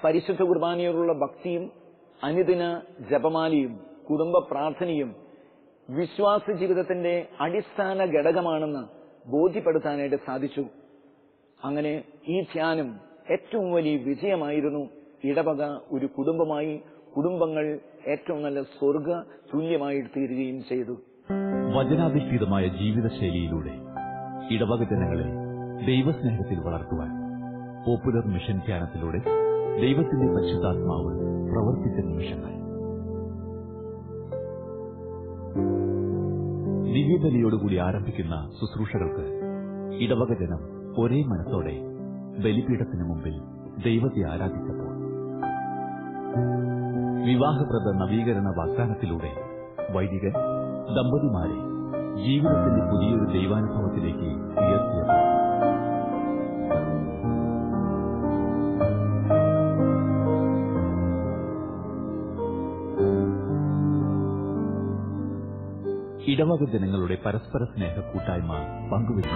പരിശുദ്ധ കുർബാനയോടുള്ള ഭക്തിയും അനുദിന ജപമാലയും കുടുംബ പ്രാർത്ഥനയും വിശ്വാസ ജീവിതത്തിന്റെ അടിസ്ഥാന ഘടകമാണെന്ന് ബോധ്യപ്പെടുത്താനായിട്ട് സാധിച്ചു. അങ്ങനെ ഈ ധ്യാനം ഏറ്റവും വലിയ വിജയമായിരുന്നു. ഇടവക ഒരു കുടുംബമായി, കുടുംബങ്ങൾ ഏറ്റവും നല്ല സ്വർഗ തുല്യമായി തീരുകയും ചെയ്തു. വചനാധിഷ്ഠിതമായ ജീവിതശൈലിയിലൂടെ ഇടവക ജനങ്ങളെ ദൈവസ്നേഹത്തിൽ വളർത്തുവാൻ പോപ്പുലർ മിഷൻ ധ്യാനത്തിലൂടെ ദൈവത്തിന്റെ പരിശുദ്ധാത്മാവ് പ്രവർത്തിച്ച നിമിഷങ്ങൾ. ദിവ്യബലിയോടുകൂടി ആരംഭിക്കുന്ന ശുശ്രൂഷകൾക്ക് ഇടവക ജനം ഒരേ മനസ്സോടെ ബലിപീഠത്തിനു മുമ്പിൽ ദൈവത്തെ ആരാധിച്ചപ്പോൾ വിവാഹപ്രദ നവീകരണ വാഗ്ദാനത്തിലൂടെ വൈദികൻ ദമ്പതിമാരെ ജീവിതത്തിന്റെ പുതിയൊരു ദൈവാനുഭവത്തിലേക്ക് ഉയർത്തിയപ്പോൾ ഇടവക ജനങ്ങളുടെ പരസ്പര സ്നേഹ കൂട്ടായ്മ പങ്കുവെച്ചു.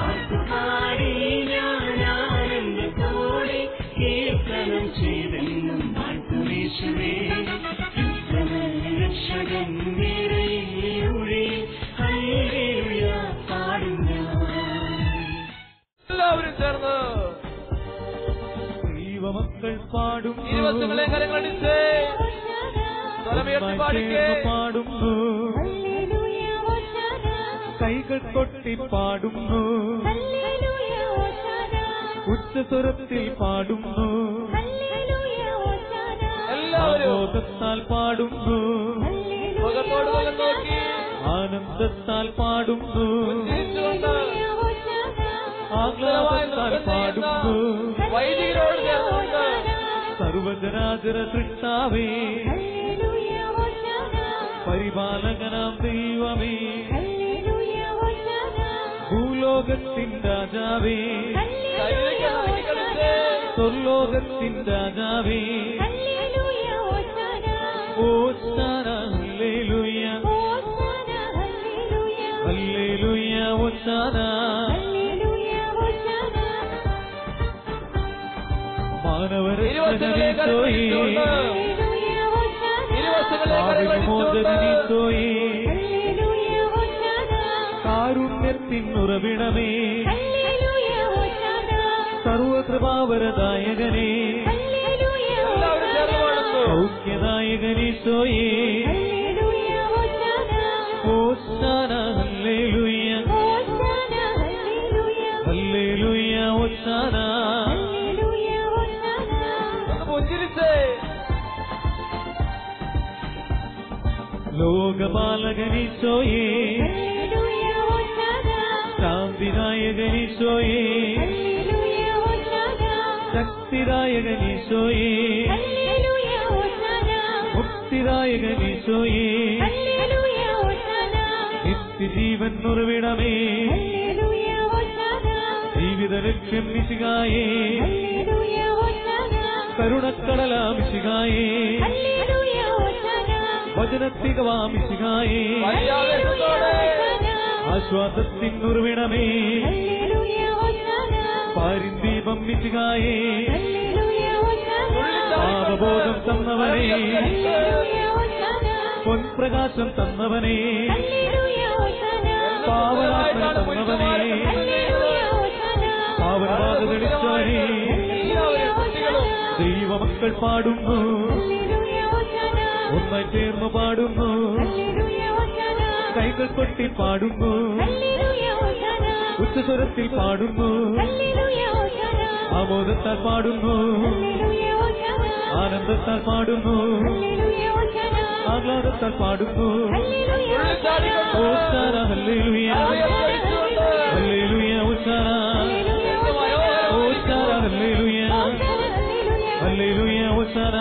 എല്ലാവരും ചേർന്ന് ദൈവമക്കൾ പാടും ഇരുപത്തുകളെ കരങ്ങളടിച്ച് പാടുന്നു, കൈകൾ കൊട്ടി പാടുന്നു, ഉച്ചസ്വരത്തിൽ പാടുന്നു, ആനന്ദത്താൽ പാടുന്നു, ആനന്ദത്താൽ പാടുന്നു, ആഹ്ലാദത്താൽ പാടുന്നു. സർവജനാചര സൃഷ്ടാവേ, പരിപാലകനാം ദൈവമേ, ഭൂലോകത്തിൻ രാജാവേ, സ്വർലോകത്തിൻ രാജാവേ, ഓശാന ഹല്ലേലൂയ, ഹല്ലേലൂയ ഓശാന. മാനവരക്ഷകനീശോയേ, പാപവിമോചനനീശോയേ, കാരുണ്യത്തിൻ ഉറവിടമേ, സർവകൃപാവരദായകനേ, സൗഖ്യദായകനീശോയേ, ഓശാന ഹല്ലേലൂയ, ഹല്ലേലൂയ ഓശാന. ലോകപാലകനീശോയേ, ശാന്തിദായകനീശോയേ, ശക്തിദായകനീശോയേ, മുക്തിദായകനീശോയേ, നിത്യജീവൻ ഉറവിടമേ, ജീവിത ലക്ഷ്യം മിശിഹായേ, കരുണക്കടലാം മിശിഹായേ, വചനത്തികവാം മിശിഹായേ, ആശ്വാസത്തിൻ ഉറവിടമേ, പാരിന്ദീപം മിശിഹായേ, പാപബോധം തന്നവനേ, പൊൻപ്രകാശം തന്നവനേ, പാവനാത്മ തന്നവനേ, പാവനബാധ തെളിച്ചവനേ. ദൈവമക്കൾ പാടുന്നു, ഒന്നായി ചേർന്ന് പാടുന്നു, കൈകൾ കൊട്ടി പാടുന്നു, ഉച്ചസ്വരത്തിൽ പാടുന്നു, ആമോദത്താൽ പാടുന്നു, ആനന്ദത്താൽ പാടുന്നു, ആഹ്ലാദത്താൽ പാടുന്നു. ഓശാന ഹല്ലേലൂയ, ഹല്ലേലൂയ ഓശാന, ഓശാന ഹല്ലേലൂയ, ഹല്ലേലൂയ ഓശാന.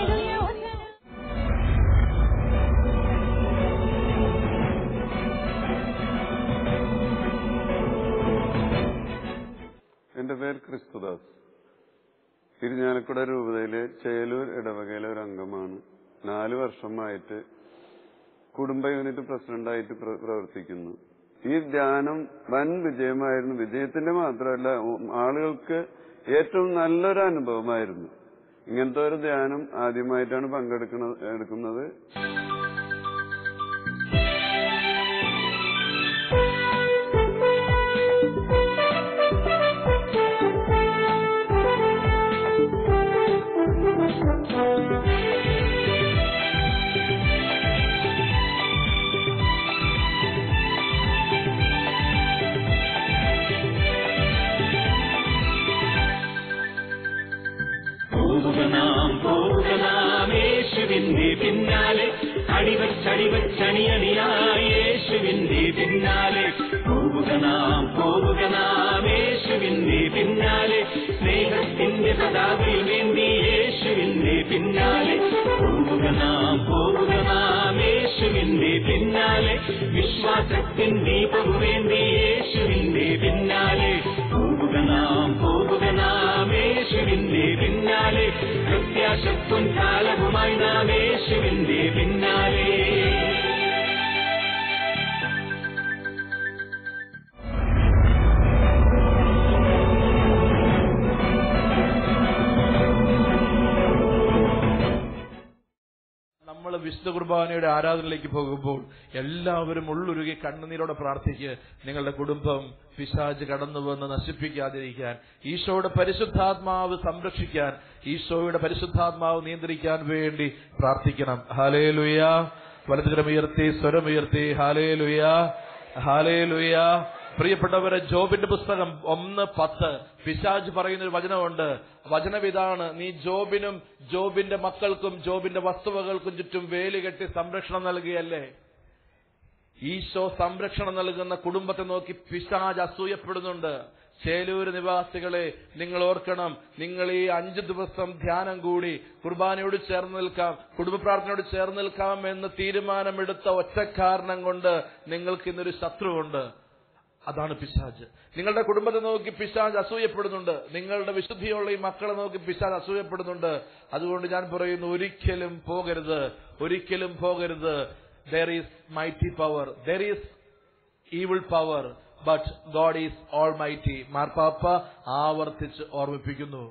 എന്റെ പേര് ക്രിസ്തുദാസ്. ഇരിഞ്ഞാലക്കുട രൂപതയിലെ ചേലൂർ ഇടവകയിലെ ഒരു അംഗമാണ്. 4 വർഷമായിട്ട് കുടുംബ യൂണിറ്റ് പ്രസിഡന്റായിട്ട് പ്രവർത്തിക്കുന്നു. ഈ ധ്യാനം വൻ വിജയമായിരുന്നു. വിജയത്തിന്റെ മാത്രമല്ല, ആളുകൾക്ക് ഏറ്റവും നല്ലൊരു അനുഭവമായിരുന്നു. ഇങ്ങനത്തെ ഒരു ധ്യാനം ആദ്യമായിട്ടാണ് എടുക്കുന്നത്. യേശുവിന്റെ പിന്നാലെ അടിവച്ചണിയണിയായി യേശുവിന്റെ പിന്നാലെ പോവുക നാം യേശുവിന്റെ പിന്നാലെ സ്നേഹത്തിന്റെ പതാകയിൽ വേണ്ടി യേശുവിന്റെ പിന്നാലെ പോവുക നാം യേശുവിന്റെ പിന്നാലെ വിശ്വാസത്തിൻ ദീപം വേണ്ടി യേശുവിന്റെ പിന്നാലെ പോവുക നാം യേശുവിന്റെ പിന്നാലെ പ്രത്യാശത്തും കാലവുമായി നാം യേശുവിന്റെ പിന്നാലെ. നമ്മൾ വിശുദ്ധ കുർബാനയുടെ ആരാധനയിലേക്ക് പോകുമ്പോൾ എല്ലാവരും ഉള്ളുരുകി കണ്ണുനീരോടെ പ്രാർത്ഥിക്കുക. നിങ്ങളുടെ കുടുംബം പിശാച് കടന്നു വന്ന് നശിപ്പിക്കാതിരിക്കാൻ, ഈശോയുടെ പരിശുദ്ധാത്മാവ് സംരക്ഷിക്കാൻ, ഈശോയുടെ പരിശുദ്ധാത്മാവ് നിയന്ത്രിക്കാൻ വേണ്ടി പ്രാർത്ഥിക്കണം. ഹല്ലേലൂയ. വലതുകരമുയർത്തി സ്വരമുയർത്തി ഹല്ലേലൂയ ഹല്ലേലൂയ. പ്രിയപ്പെട്ടവരെ, ജോബിന്റെ പുസ്തകം 1:10 പിശാച് പറയുന്നൊരു വചനമുണ്ട്. വചനം ഇതാണ്: നീ ജോബിനും ജോബിന്റെ മക്കൾക്കും ജോബിന്റെ വസ്തുവകൾക്കും ചുറ്റും വേലി കെട്ടി സംരക്ഷണം നൽകിയല്ലേ. ഈശോ സംരക്ഷണം നൽകുന്ന കുടുംബത്തെ നോക്കി പിശാച് അസൂയപ്പെടുന്നുണ്ട്. ചേലൂര് നിവാസികളെ, നിങ്ങൾ ഓർക്കണം, നിങ്ങൾ ഈ 5 ദിവസം ധ്യാനം കൂടി കുർബാനയോട് ചേർന്ന് നിൽക്കാം, കുടുംബ പ്രാർത്ഥനയോട് ചേർന്ന് നിൽക്കാം എന്ന് തീരുമാനമെടുത്ത ഒറ്റക്കാരണം കൊണ്ട് നിങ്ങൾക്ക് ഇന്നൊരു ശത്രുവുണ്ട്. അതാണ് പിശാച്. നിങ്ങളുടെ കുടുംബത്തെ നോക്കി പിശാച് അസൂയപ്പെടുന്നുണ്ട്. നിങ്ങളുടെ വിശുദ്ധിയുള്ള ഈ മക്കളെ നോക്കി പിശാച് അസൂയപ്പെടുന്നുണ്ട്. അതുകൊണ്ട് ഞാൻ പറയുന്നു, ഒരിക്കലും പോകരുത്. There is mighty power, there is evil power, but God is almighty. മാർപ്പാപ്പ ആവർത്തിച്ച് ഓർമ്മിപ്പിക്കുന്നു.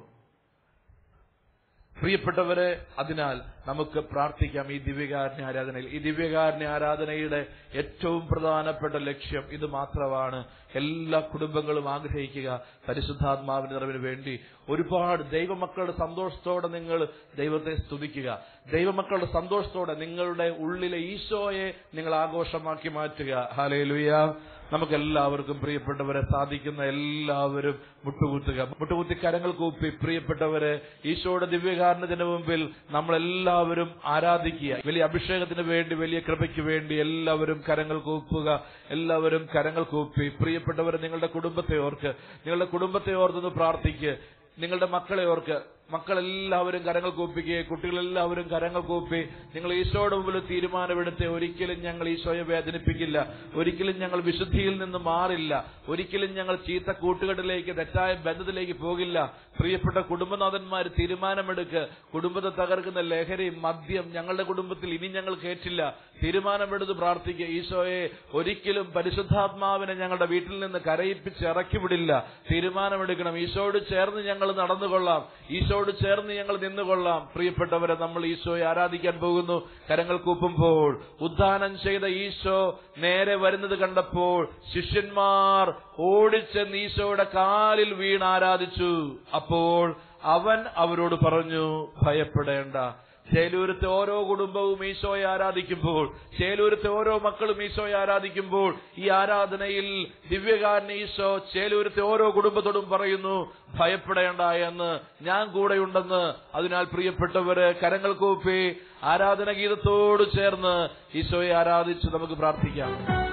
പ്രിയപ്പെട്ടവരെ, അതിനാൽ നമുക്ക് പ്രാർത്ഥിക്കാം ഈ ദിവ്യകാരുണ്യ ആരാധനയിൽ. ഈ ദിവ്യകാരുണ്യ ആരാധനയുടെ ഏറ്റവും പ്രധാനപ്പെട്ട ലക്ഷ്യം ഇത് മാത്രമാണ്. എല്ലാ കുടുംബങ്ങളും ആഗ്രഹിക്കുക പരിശുദ്ധാത്മാവിന്റെ നിറവിന് വേണ്ടി. ഒരുപാട് ദൈവമക്കളുടെ സന്തോഷത്തോടെ നിങ്ങൾ ദൈവത്തെ സ്തുതിക്കുക. ദൈവമക്കളുടെ സന്തോഷത്തോടെ നിങ്ങളുടെ ഉള്ളിലെ ഈശോയെ നിങ്ങൾ ആഘോഷമാക്കി മാറ്റുക. ഹല്ലേലൂയ. നമുക്കെല്ലാവർക്കും പ്രിയപ്പെട്ടവരെ സാധിക്കുന്ന എല്ലാവരും മുട്ടുകുത്തി കരങ്ങൾ കൂപ്പി പ്രിയപ്പെട്ടവരെ ഈശോയുടെ ദിവ്യകാരുണ്യത്തിന് മുമ്പിൽ നമ്മളെല്ലാവരും ആരാധിക്കുക. വലിയ അഭിഷേകത്തിന് വേണ്ടി, വലിയ കൃപയ്ക്ക് വേണ്ടി എല്ലാവരും കരങ്ങൾ കൂപ്പുക. എല്ലാവരും കരങ്ങൾ കൂപ്പി പ്രിയപ്പെട്ടവരെ നിങ്ങളുടെ കുടുംബത്തെ ഓർത്തൊന്ന് പ്രാർത്ഥിക്കുക. നിങ്ങളുടെ മക്കളെ ഓർക്ക്. മക്കളെല്ലാവരും കരങ്ങൾ കൂപ്പിക്കുക. കുട്ടികളെല്ലാവരും കരങ്ങൾ കൂപ്പി നിങ്ങൾ ഈശോയുടെ മുമ്പിൽ തീരുമാനമെടുത്ത്, ഒരിക്കലും ഞങ്ങൾ ഈശോയെ വേദനിപ്പിക്കില്ല, ഒരിക്കലും ഞങ്ങൾ വിശുദ്ധിയിൽ നിന്ന് മാറില്ല, ഒരിക്കലും ഞങ്ങൾ ചീത്ത കൂട്ടുകെട്ടിലേക്ക്, തെറ്റായ ബന്ധത്തിലേക്ക് പോകില്ല. പ്രിയപ്പെട്ട കുടുംബനാഥന്മാർ തീരുമാനമെടുക്കുക. കുടുംബത്തെ തകർക്കുന്ന ലഹരി, മദ്യം ഞങ്ങളുടെ കുടുംബത്തിൽ ഇനി ഞങ്ങൾ കേട്ടില്ല. തീരുമാനമെടുത്ത് പ്രാർത്ഥിക്കുക. ഈശോയെ, ഒരിക്കലും പരിശുദ്ധാത്മാവിനെ ഞങ്ങളുടെ വീട്ടിൽ നിന്ന് കരയിപ്പിച്ച് ഇറക്കി വിടില്ല. തീരുമാനമെടുക്കണം. ഈശോയോട് ചേർന്ന് ഞങ്ങൾ നടന്നുകൊള്ളാം, ഈശോയോട് ചേർന്ന് ഞങ്ങൾ നിന്നുകൊള്ളാം. പ്രിയപ്പെട്ടവരെ, നമ്മൾ ഈശോയെ ആരാധിക്കാൻ പോകുന്നു. കരങ്ങൾ കൂപ്പുമ്പോൾ ഉദ്ധാനം ചെയ്ത ഈശോ നേരെ വരുന്നത് കണ്ടപ്പോൾ ശിഷ്യന്മാർ ഓടിച്ചെന്ന് ഈശോയുടെ കാലിൽ വീണ് ആരാധിച്ചു. അപ്പോൾ അവൻ അവരോട് പറഞ്ഞു, ഭയപ്പെടേണ്ട. ചേലൂരത്തെ ഓരോ കുടുംബവും ഈശോയെ ആരാധിക്കുമ്പോൾ, ചേലൂരത്തെ ഓരോ മക്കളും ഈശോയെ ആരാധിക്കുമ്പോൾ, ഈ ആരാധനയിൽ ദിവ്യകാരുണ്യ ഈശോ ചേലൂരത്തെ ഓരോ കുടുംബത്തോടും പറയുന്നു, ഭയപ്പെടേണ്ട എന്ന്, ഞാൻ കൂടെയുണ്ടെന്ന്. അതിനാൽ പ്രിയപ്പെട്ടവര് കരങ്ങൾ കൂപ്പി ആരാധന ഗീതത്തോട് ചേർന്ന് ഈശോയെ ആരാധിച്ച് നമുക്ക് പ്രാർത്ഥിക്കാം.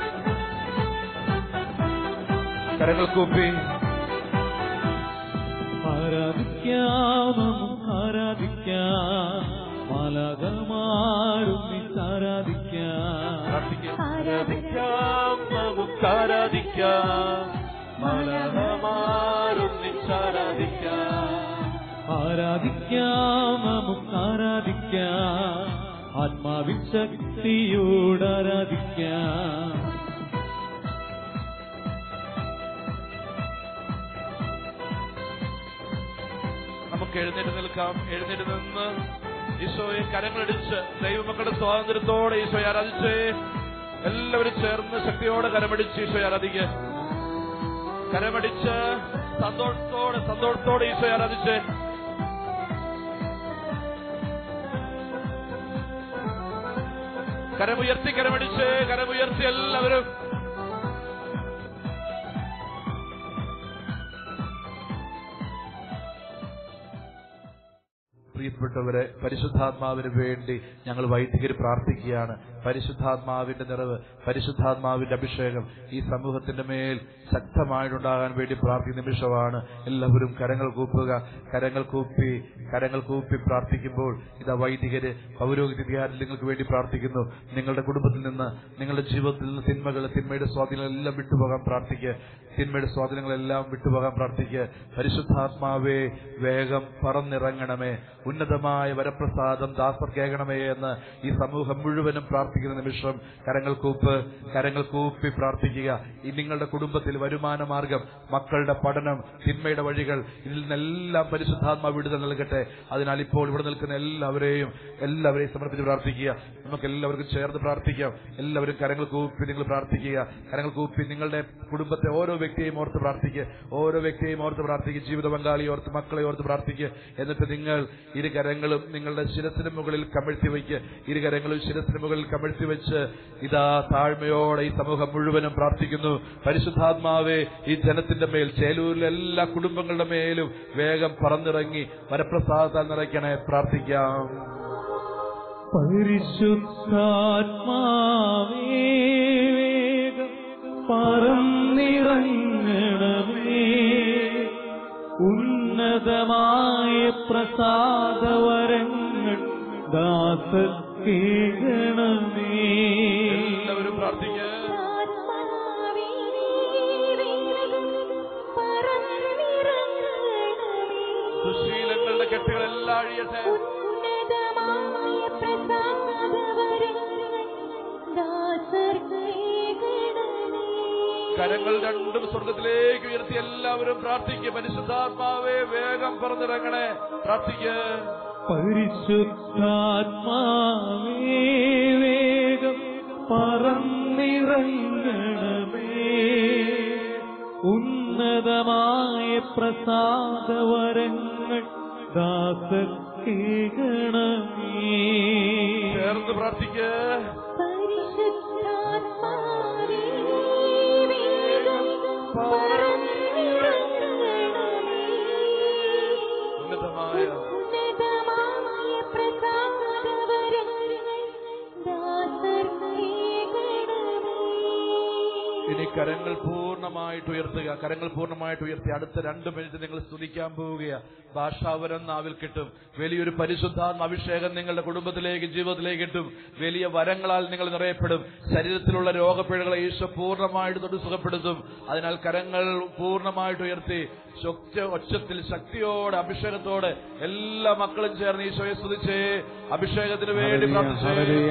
കരങ്ങൾ കൂപ്പി ആരാധിക്കാം, ആരാധിക്കാം, മാലാഖമാരും ആരാധിക്കാം, നമുക്കാരാധിക്കാം, മാലാഖമാരും ആരാധിക്കാം, നമുക്കാരാധിക്കാം, ആത്മാവിൻ ശക്തിയോട് ആരാധിക്കാം. നമുക്ക് എഴുന്നേറ്റ് നിൽക്കാം. എഴുന്നേറ്റ് നിന്ന് ഈശോയെ കരങ്ങളടിച്ച് ദൈവമക്കളുടെ സ്വാതന്ത്ര്യത്തോടെ ഈശോയെ ആരാധിച്ചേ. എല്ലാവരും ചേർന്ന് ശക്തിയോടെ കരമടിച്ച് ഈശോയെ ആരാധിക്കുക. കരമടിച്ച് സന്തോഷത്തോടെ ഈശോയെ ആരാധിച്ച് കരമുയർത്തി എല്ലാവരും. പ്രിയപ്പെട്ടവരെ, പരിശുദ്ധാത്മാവിന് വേണ്ടി ഞങ്ങൾ വൈദികർ പ്രാർത്ഥിക്കുകയാണ്. പരിശുദ്ധാത്മാവിന്റെ നിറവ്, പരിശുദ്ധാത്മാവിന്റെ അഭിഷേകം ഈ സമൂഹത്തിന്റെ മേൽ ശക്തമായിട്ടുണ്ടാകാൻ വേണ്ടി പ്രാർത്ഥിക്കുന്ന നിമിഷമാണ്. എല്ലാവരും കരങ്ങൾ കൂപ്പുക. കരങ്ങൾ കൂപ്പി പ്രാർത്ഥിക്കുമ്പോൾ ഇതാ വൈദികര് പൗരോഹിത്യകാരിൽ നിങ്ങൾക്ക് വേണ്ടി പ്രാർത്ഥിക്കുന്നു. നിങ്ങളുടെ കുടുംബത്തിൽ നിന്ന്, നിങ്ങളുടെ ജീവിതത്തിൽ നിന്ന് തിന്മയുടെ സ്വാധീനങ്ങളെല്ലാം വിട്ടുപോകാൻ പ്രാർത്ഥിക്കുക. പരിശുദ്ധാത്മാവേ, വേഗം പറന്നിറങ്ങണമേ. ഉന്നതമായ വരപ്രസാദം ദാസർക്കേകണമേ എന്ന് ഈ സമൂഹം മുഴുവനും പ്രാർത്ഥിക്കുന്ന നിമിഷം കരങ്ങൾ കൂപ്പി പ്രാർത്ഥിക്കുക. ഈ നിങ്ങളുടെ കുടുംബത്തിൽ വരുമാന മാർഗം, മക്കളുടെ പഠനം, തിന്മയുടെ വഴികൾ, ഇതിൽ നിന്നെല്ലാം പരിശുദ്ധാത്മാവ് വിടുതൽ നൽകട്ടെ. അതിനാൽ ഇപ്പോൾ ഇവിടെ നിൽക്കുന്ന എല്ലാവരെയും സമർപ്പിച്ച് പ്രാർത്ഥിക്കുക. നമുക്ക് എല്ലാവർക്കും ചേർന്ന് പ്രാർത്ഥിക്കാം. എല്ലാവരും കരങ്ങൾ കൂപ്പി നിങ്ങൾ പ്രാർത്ഥിക്കുക. കരങ്ങൾ കൂപ്പി നിങ്ങളുടെ കുടുംബത്തെ ഓരോ വ്യക്തിയെയും ഓർത്ത് പ്രാർത്ഥിക്കുക. ജീവിത പങ്കാളിയെ ഓർത്ത്, മക്കളെ ഓർത്ത് പ്രാർത്ഥിക്കുക. എന്നിട്ട് നിങ്ങൾ ഇരു കരങ്ങളും നിങ്ങളുടെ ശിരസിന് മുകളിൽ കമഴ്ത്തി വെച്ച് ഇതാ താഴ്മയോടെ ഈ സമൂഹം മുഴുവനും പ്രാർത്ഥിക്കുന്നു. പരിശുദ്ധാത്മാവേ, ഈ ജനത്തിന്റെ മേൽ, ചേലൂരിലെ എല്ലാ കുടുംബങ്ങളുടെ മേലും വേഗം പറന്നിറങ്ങി വരപ്രസാദത്താൽ നിറയ്ക്കണേ. പ്രാർത്ഥിക്കാം. പരിശുദ്ധാത്മാവേ, വേഗം പറന്നിറങ്ങണമേ. ഉന്നതമായ പ്രസാദവരങ്ങൾ ദാസർക്കേകണമേ. എല്ലാവരും പ്രാർത്ഥിക്കുക. ദുശ്ശീലങ്ങളുടെ കെട്ടുകളെല്ലാം അഴിയട്ടെ. കരങ്ങൾ രണ്ടും സ്വർഗത്തിലേക്ക് ഉയർത്തി എല്ലാവരും പ്രാർത്ഥിക്കുക. പരിശുദ്ധാത്മാവേ, വേഗം പറന്നിറങ്ങണേ. പ്രാർത്ഥിക്കുക. പരിശുദ്ധാത്മാവേ, വേഗം പറന്നിറങ്ങണമേ. ഉന്നതമായ പ്രസാദവരങ്ങൾ ദാസർക്കേകണമേ. ചേർന്ന് പ്രാർത്ഥിക്കുക. ഇനി കരങ്ങൾ പൂർണ്ണമായിട്ട് ഉയർത്തി അടുത്ത 2 മിനിറ്റ് നിങ്ങൾ സ്തുതിക്കാൻ പോവുകയാണ്. ഭാഷാവരം നാവിൽ കിട്ടും. വലിയൊരു പരിശുദ്ധാത്മ അഭിഷേകം നിങ്ങളുടെ കുടുംബത്തിലേക്ക്, ജീവിതത്തിലേക്ക് കിട്ടും. വലിയ വരങ്ങളാൽ നിങ്ങൾ നിറയപ്പെടും. ശരീരത്തിലുള്ള രോഗപ്പിഴകളെ ഈശോ പൂർണ്ണമായിട്ട് തൊട്ട് സുഖപ്പെടുത്തും. അതിനാൽ കരങ്ങൾ പൂർണ്ണമായിട്ട് ഉയർത്തി ഒച്ചത്തിൽ ശക്തിയോടെ അഭിഷേകത്തോടെ എല്ലാ മക്കളും ചേർന്ന് ഈശോയെ സ്തുതിച്ചേ. അഭിഷേകത്തിന് വേണ്ടി പ്രാർത്ഥിച്ചേ.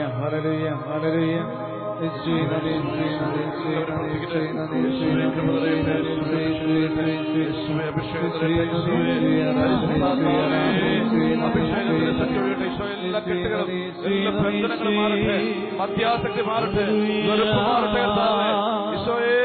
മധ്യാസക്തി മാറട്ടെ, ഈശോയെ.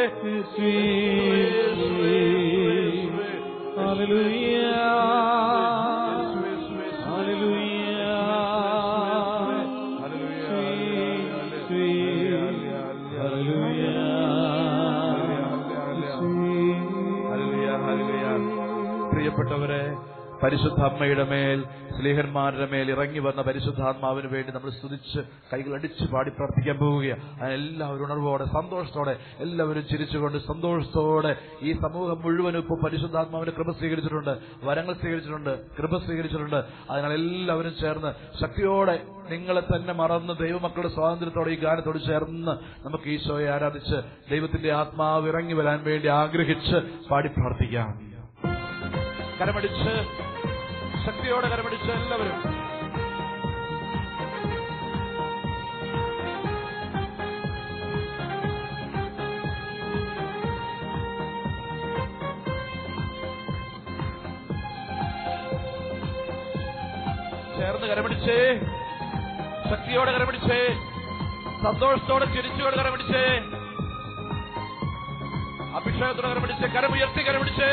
പ്രിയപ്പെട്ടവരെ, പരിശുദ്ധ അമ്മയുടെ മേൽ, സ്ലീഹന്മാരുടെ മേൽ ഇറങ്ങി വന്ന പരിശുദ്ധാത്മാവിന് വേണ്ടി നമ്മൾ സ്തുതിച്ച് കൈകളടിച്ച് പാടി പ്രാർത്ഥിക്കാൻ പോവുകയാണ്. എല്ലാവരും ഉണർവോടെ, സന്തോഷത്തോടെ, എല്ലാവരും ചിരിച്ചുകൊണ്ട് സന്തോഷത്തോടെ ഈ സമൂഹം മുഴുവനും ഇപ്പോൾ പരിശുദ്ധാത്മാവിന്റെ കൃപ സ്വീകരിച്ചിട്ടുണ്ട്, വരങ്ങൾ സ്വീകരിച്ചിട്ടുണ്ട്, കൃപ സ്വീകരിച്ചിട്ടുണ്ട്. അതിനാൽ എല്ലാവരും ചേർന്ന് ശക്തിയോടെ നിങ്ങളെ തന്നെ മറന്ന് ദൈവമക്കളുടെ സ്വാതന്ത്ര്യത്തോടെ ഈ ഗാനത്തോട് ചേർന്ന് നമുക്ക് ഈശോയെ ആരാധിച്ച് ദൈവത്തിന്റെ ആത്മാവ് ഇറങ്ങി വരാൻ വേണ്ടി ആഗ്രഹിച്ച് പാടി പ്രാർത്ഥിക്കാം. കരമടിച്ച്, ശക്തിയോടെ കരമടിച്ച് എല്ലാവരും. ഒന്ന് കരപിടിച്ചേ, ശക്തിയോടെ കരപിടിച്ചേ, സന്തോഷത്തോടെ ചിരിച്ചുകൊണ്ട് കരപിടിച്ചേ, അഭിഷേകത്തോടെ കരപിടിച്ചേ, കരമുയർത്തി കരപിടിച്ചേ.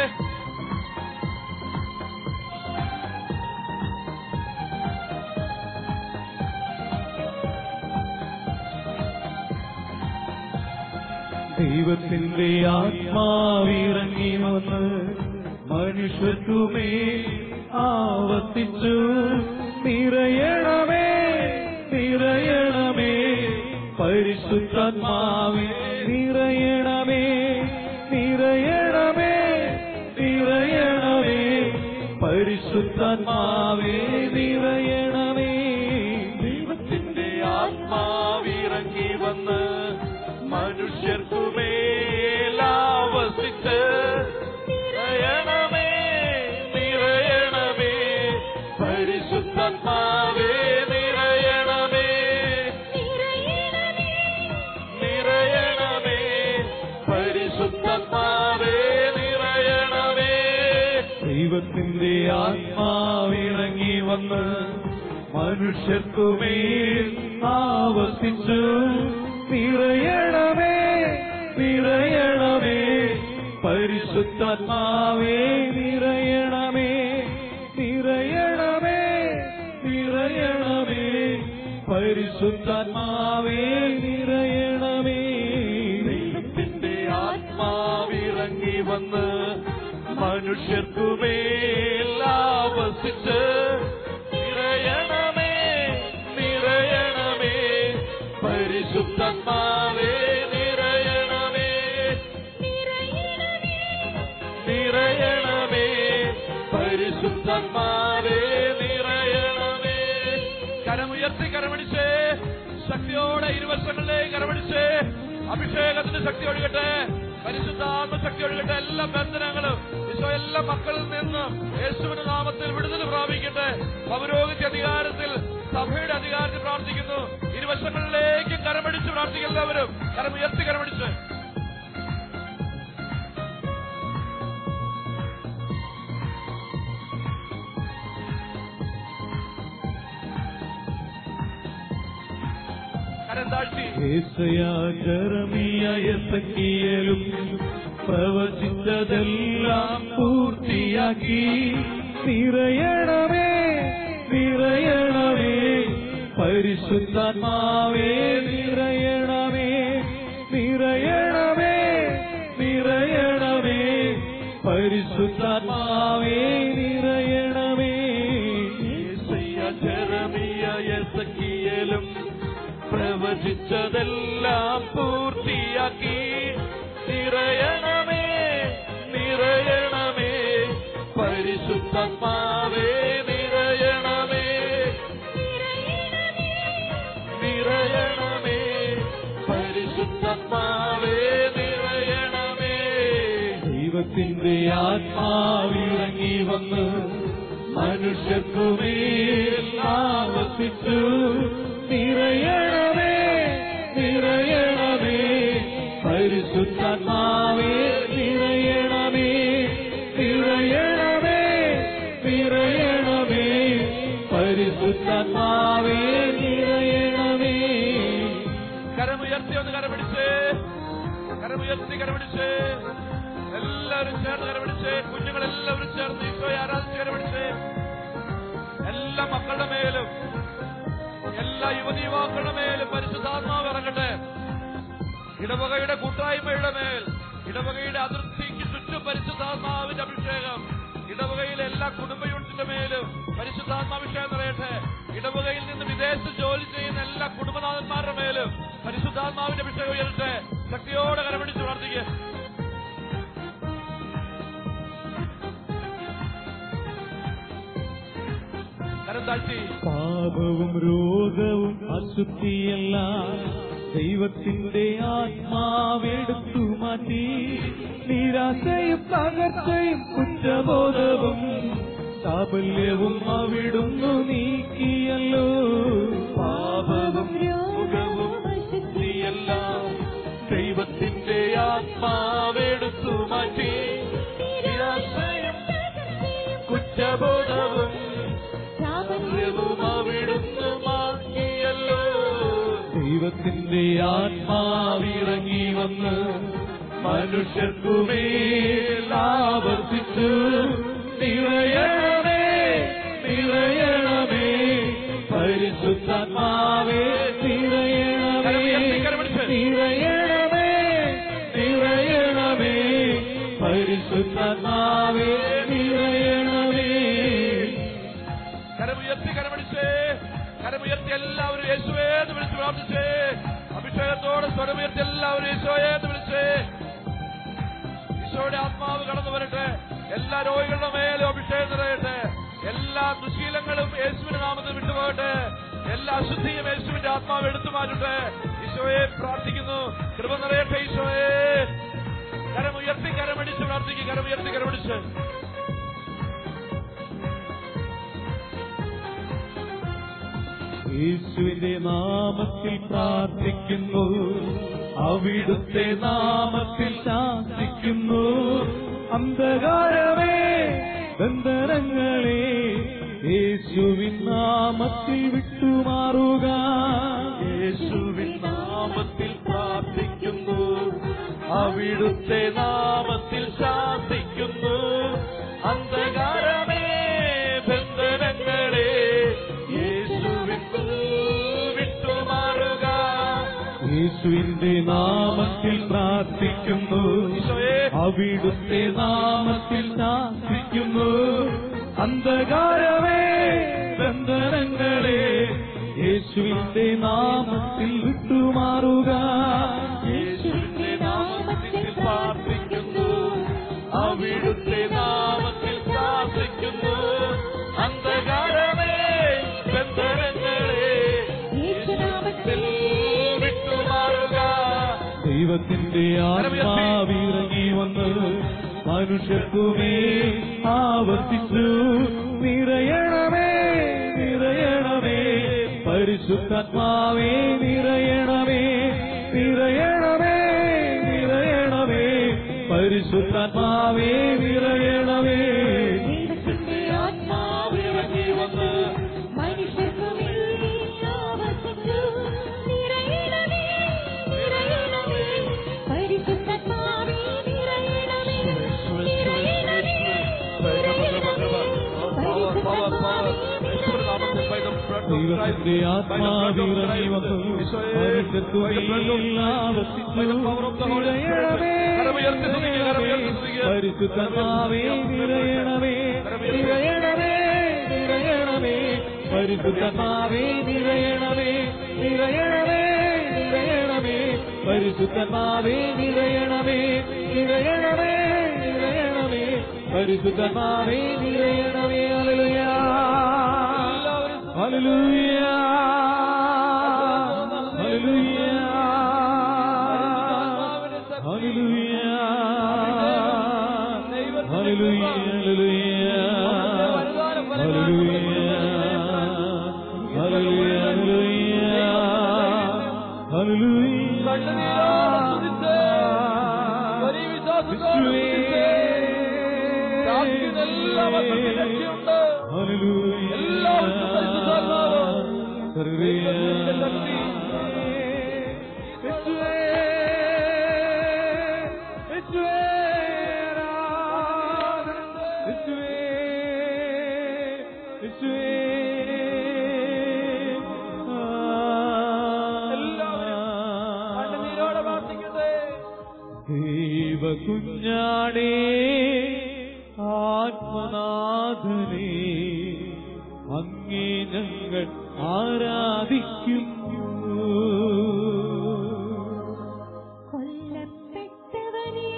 ദൈവത്തിന്റെ ആത്മാവിറങ്ങി വന്ന് മനുഷ്യർക്കുമേ ആവർത്തിച്ചു. നിറയണമേ നിറയണമേ പരിശുദ്ധാത്മാവേ, നിറയണമേ നിറയണമേ നിറയണമേ പരിശുദ്ധാത്മാവേ, നിറയണമേ. ദൈവത്തിന്റെ ആത്മാവിറങ്ങി വന്ന് മനുഷ്യർക്കുമേലാവസിച്ച് നിറയണമേ നിറയണമേ പരിശുദ്ധാത്മാവേ, നിറയണമേ നിറയണമേ പരിശുദ്ധാത്മാവേ, നിറയണമേ. ദൈവത്തിന്റെ ആത്മാവിറങ്ങി വന്ന് മനുഷ്യർക്കുമേൽ ആവർത്തിച്ചു. നിറയണമേ നിറയണമേ പരിശുദ്ധാത്മാവേ, നിറയണമേ നിറയണമേ നിറയണമേ പരിശുദ്ധാത്മാവേ, നിറയണമേ. ദൈവത്തിന്റെ ആത്മാവിറങ്ങി വന്ന് മനുഷ്യർക്കുമേലാവസിച്ച് നിറയണമേ നിറയണമേ പരിശുദ്ധാത്മാവേ, നിറയണമേ നിറയണമേ പരിശുദ്ധാത്മാവേ, നിറയണമേ. കരമുയർത്തി കരമടിച്ചേ, ശക്തിയോടെ ഇരുവശങ്ങളിലേക്ക് കരമടിച്ചേ. അഭിഷേകത്തിന്റെ ശക്തി ഒഴുകട്ടെ, പരിശുദ്ധാത്മ ശക്തി ഒഴുകട്ടെ. എല്ലാ ബന്ധനങ്ങളും ഈശോ എല്ലാ മക്കളിൽ നിന്ന് യേശുവിന്റെ നാമത്തിൽ വിടുതൽ പ്രാപിക്കട്ടെ. പൗരോഹിത്യ അധികാരത്തിൽ, സഭയുടെ അധികാരത്തിൽ പ്രാർത്ഥിക്കുന്നു. ഇരുവശങ്ങളിലേക്ക് കരമടിച്ച് പ്രാർത്ഥിക്കുക. എല്ലാവരും കരമുയർത്തി കരമടിച്ച്. യെരമീയയും പ്രവചിച്ചതെല്ലാം പൂർത്തിയാക്കി. നിറയണമേ നിറയണമേ പരിശുദ്ധാത്മാവേ, നിറയണമേ നിറയണമേ നിറയണമേ പരിശുദ്ധാത്മാവേ, നിറയണമേ. യെരമീയയും പ്രവചിച്ചതെല്ലാം പൂർത്തിയാക്കി. നിറയണമേ നിറയണമേ പരിശുദ്ധാത്മാവേ, നിറയണമേ നിറയണമേ പരിശുദ്ധാത്മാവേ, നിറയണമേ. ദൈവത്തിന്റെ ആത്മാവിറങ്ങി വന്ന് മനുഷ്യർക്കുമേൽ ആവർത്തിച്ചു. നിറയണമേ നിറയണമേ പരിശുദ്ധാത്മാവേ, നിറയണമേ നിറയണമേ നിറയണമേ പരിശുദ്ധാത്മാവേ, നിറയണമേ. കരമുയർത്തി ഒന്ന് കരപിടിച്ച്, കരമുയർത്തി കരപിടിച്ച്. എല്ലാവരും ചേർന്ന് കരപിടിച്ച്. കുഞ്ഞുങ്ങളെല്ലാവരും ചേർന്ന് ഈശോയെ ആരാധിച്ച് കരപിടിച്ച്. എല്ലാ മക്കളുടെ മേലും, എല്ലാ യുവതി യുവാക്കളുടെ മേലും പരിശുദ്ധാത്മാവ് ഇറങ്ങട്ടെ. ഇടവകയുടെ കൂട്ടായ്മയുടെ മേൽ, ഇടവകയുടെ അതിർത്തിക്ക് ചുറ്റും പരിശുദ്ധാത്മാവിന്റെ അഭിഷേകം. ഇടവകയിലെ എല്ലാ കുടുംബ യൂണിറ്റിന്റെ മേലും പരിശുദ്ധാത്മാഭിഷേകം നിറയട്ടെ. ഇടവകയിൽ നിന്ന് വിദേശത്ത് ജോലി ചെയ്യുന്ന എല്ലാ കുടുംബനാഥന്മാരുടെ മേലും പരിശുദ്ധാത്മാവിന്റെ അഭിഷേകം ഉയരട്ടെ. ശക്തിയോടെ കരപിടിച്ച് പ്രാർത്ഥിക്കുക. പാപവും രോഗവും അശുദ്ധിയെല്ലാം ദൈവത്തിന്റെ ആത്മാവെടുത്തു മാറ്റി. നിരാശയും തകർച്ചയും കുറ്റബോധവും ചാബല്യവും അവിടുന്നു നീക്കിയല്ലോ. പാപവും രോഗവും അശുദ്ധിയെല്ലാം ദൈവത്തിന്റെ ആത്മാവെടുത്തു മാറ്റി. നിരാശയും കുറ്റബോധവും ചാബല്യവും ദൈവത്തിന്റെ ആത്മാവിറങ്ങി വന്ന് മനുഷ്യർക്കുമേൽ ആവർത്തിച്ചു. നിറയണമേ നിറയണമേ പരിശുദ്ധാത്മാവേ നിറയണമേ നിറയണമേ നിറയണമേ പരിശുദ്ധാത്മാവേ നിറയണമേ. കരമുയർത്തി എല്ലാവരും യേശുവേ എന്ന് വിളിച്ച് പ്രാർത്ഥിച്ചേ. അഭിഷേകത്തോടെ സ്വരമുയർത്തി എല്ലാവരും യേശുവേ എന്ന് വിളിച്ചേ. ഈശോയുടെ ആത്മാവ് കടന്നു വരട്ടെ. എല്ലാ രോഗികളുടെ മേലും അഭിഷേകം നിറയട്ടെ. എല്ലാ ദുശീലങ്ങളും യേശുവിന്റെ നാമത്തിൽ വിട്ടുപോകട്ടെ. എല്ലാ അശുദ്ധിയും യേശുവിന്റെ ആത്മാവ് എടുത്തു മാറ്റട്ടെ. ഈശോയെ പ്രാർത്ഥിക്കുന്നു, കൃപ നിറയട്ടെ. ഈശോയെ കരമുയർത്തി കരമടിച്ച് പ്രാർത്ഥിക്കും. കരമുയർത്തി കരമടിച്ച് യേശുവിന്റെ നാമത്തിൽ പ്രാർത്ഥിക്കുന്നു, അവിടുത്തെ നാമത്തിൽ ശാസിക്കുന്നു. അന്ധകാരമേ ബന്ധനങ്ങളെ യേശുവിൻ നാമത്തിൽ വിട്ടുമാറുക. യേശുവിൻ നാമത്തിൽ പ്രാർത്ഥിക്കുന്നു, അവിടുത്തെ നാമത്തിൽ ശാസിക്കുന്നു. അന്ധകാരമേ ബന്ധനങ്ങളെ യേശുവിൻ വിട്ടുമാറുക. യേശുവിന്റെ നാമത്തിൽ പ്രാർത്ഥിക്കുന്നു, അവിടുത്തെ നാമത്തിൽ ശാസിക്കുന്നു. അന്ധകാരമേ ബന്ധനങ്ങളെ യേശുവിന്റെ നാമത്തിൽ വിട്ടുമാറുക. യേശുവിന്റെ നാമത്തിൽ പ്രാർത്ഥിക്കുന്നു, അവിടുത്തെ നാമത്തിൽ ശാസിക്കുന്നു. അന്ധകാരമേ ബന്ധനങ്ങളെ യേശുവിൽ വിട്ടുമാറുക. ദൈവത്തിന്റെ ആത്മാവിറങ്ങി വന്ന് മനുഷ്യർക്കുമേ ആവർത്തിച്ചു. നിറയണമേ നിറയണമേ പരിശുദ്ധാത്മാവേ നിറയണമേ നിറയണമേ നിറയണമേ പരിശുദ്ധാത്മാവേ നിറയണമേ. ദൈവത്തിന്റെ ആത്മാവിറങ്ങി വന്ന് മനുഷ്യർക്കുമേൽ ആവർത്തിച്ചു. നിറയണമേ നിറയണമേ പരിശുദ്ധാത്മാവേ നിറയണമേ നിറയണമേ ദൈവത്തിന്റെ ആത്മാവിറങ്ങി വന്നു മനുഷ്യർക്കുമേൽ ആവർത്തിച്ചു. നിറയണമേ പരിശുദ്ധാത്മാവേ നിറയണമേ നിറയണമേ നിറയണമേ പരിശുദ്ധാത്മാവേ നിറയണമേ നിറയണമേ നിറയണമേ പരിശുദ്ധാത്മാവേ നിറയണമേ നിറയണമേ നിറയണമേ പരിശുദ്ധാത്മാവേ നിറയണമേ. Hallelujah hallelujah hallelujah hallelujah hallelujah hallelujah hallelujah കുഞ്ഞാടേ ആത്മനാഥനേ അങ്ങേ ഞങ്ങൾ ആരാധിക്കുന്നു. കൊല്ലപ്പെട്ടവനേ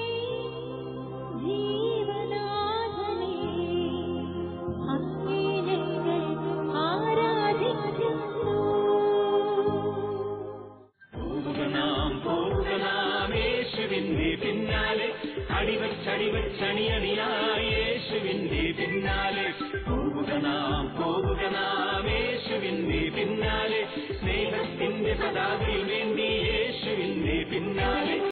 ജീവനാഥനേ അങ്ങേ ഞങ്ങൾ ആരാധിക്കുന്നു. പോവുക നാം യേശുവിന്റെ പിന്നാലെ അടിവച്ചണിയായി യേശുവിന്റെ പിന്നാലെ പോവുക നാം